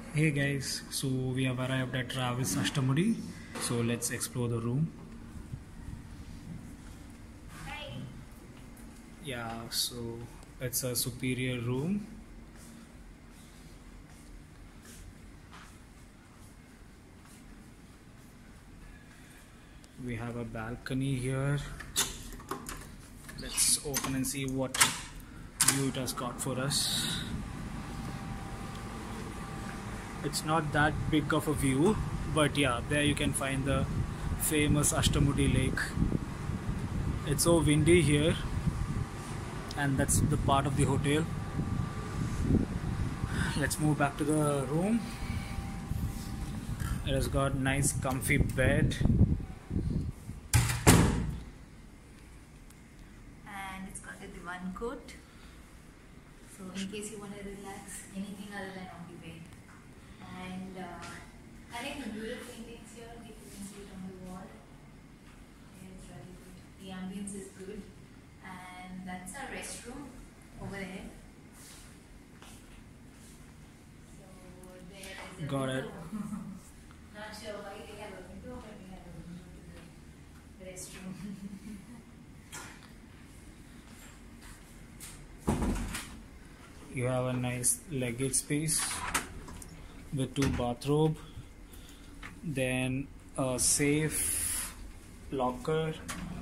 Hey guys, so we have arrived at Raviz Ashtamudi. So let's explore the room. Yeah, so it's a superior room. We have a balcony here. Let's open and see what view it has got for us. It's not that big of a view, but yeah, there you can find the famous Ashtamudi lake. It's so windy here, and that's the part of the hotel. Let's move back to the room. It has got nice comfy bed. And it's got a divan coat. So in case you want to relax, anything other than on the bed. And I like the mural paintings here, if you can see it on the wall. Yeah, it's really good. The ambience is good. And that's our restroom over there. So there is a Got it. Not sure why they have a window, but we have a window to the restroom. You have a nice luggage space with 2 bathrobes, then a safe locker